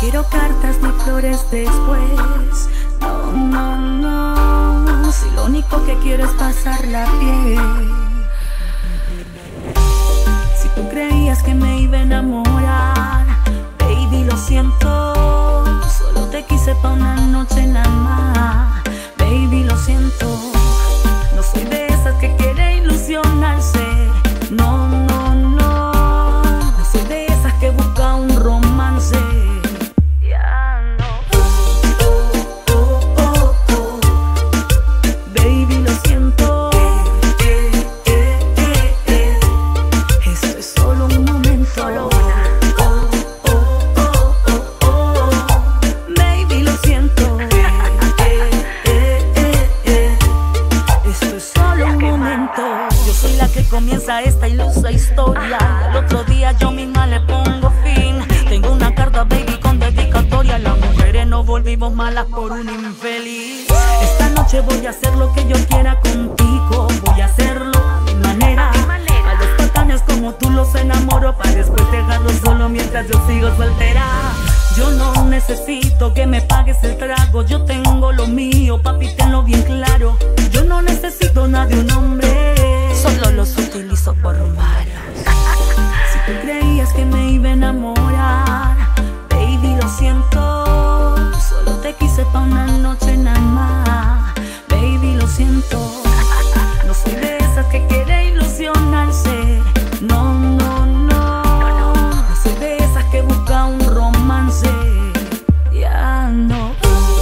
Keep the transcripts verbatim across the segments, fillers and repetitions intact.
quiero cartas ni flores después. No, no, no. Si lo único que quiero es pasarla bien. Si tú creías que me iba a enamorar, baby, lo siento. Solo te quise pa' una noche nada más. Baby, lo siento. No soy de esas que quiere ilusionarse. No, no, no. No soy de esas que busca un romance. Ya no. Oh, oh, oh, oh. Baby, lo siento. Eh, eh, eh, eh. Esto es solo un momento. Solo una. Oh, oh, oh, oh, oh. Baby, lo siento. Eh, eh, eh, eh. Esto es solo un momento. Yo soy la que comienza esta ilusa historia. Al otro día yo misma le pongo fin. Tengo una carta, baby, con dedicatoria. Las mujeres no volvimos malas por un infeliz. Esta noche voy a hacer lo que yo quiera contigo. Voy a hacerlo a mi manera. A los patanes como tú los enamoro, para después dejarlos solo mientras yo sigo soltera. Yo no necesito que me pagues el trago. Yo tengo lo mío, papi, tenlo bien claro. Yo no necesito nada de un hombre, solo los utilizo por malos. Si tú creías que me iba a enamorar, baby, lo siento. Solo te quise pa' una noche nada más. Baby, lo siento. No soy de esas que quiere ilusionarse. No, no, no. No soy de esas que busca un romance. Ya no.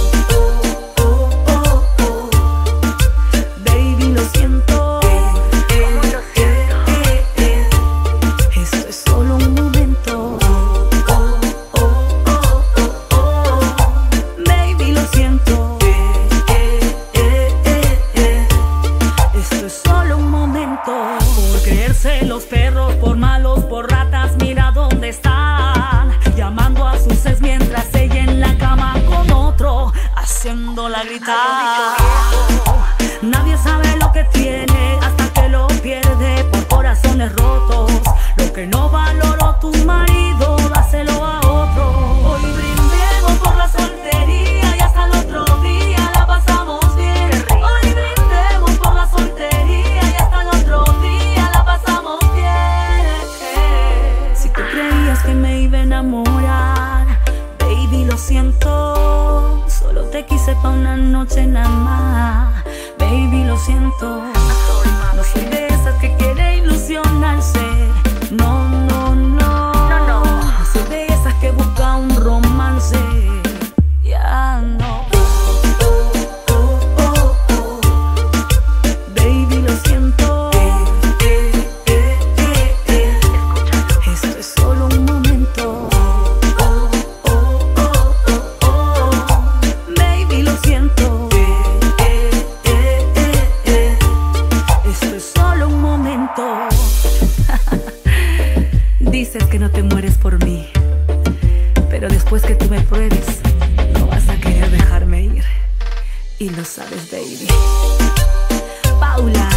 Por creerse los perros, por malos, por ratas, mira dónde están, llamando a sus ex mientras ella en la cama con otro, haciéndola gritar. Nadie sabe lo que tiene hasta que lo pierde por corazones rotos. Lo que no valoró tu marido, dáselo a otro. Hoy brindemos por la soltería y hasta el otro día la pasamos bien. Hoy brindemos por la soltería y hasta el otro día la pasamos bien. Si tú creías que me iba a enamorar, baby, lo siento. Solo te quise pa' una noche nada más. Baby, lo siento. No soy de esas que quiere ilusionarse. No, no, no. No soy de esas que busca un romance. Ya no. Baby, lo siento. Esto es solo un momento. Baby, lo siento. Esto es solo un momento. Dices que no te mueres por mí, pero después que tú me pruebes, no vas a querer dejarme ir. Y lo sabes, baby. Paula.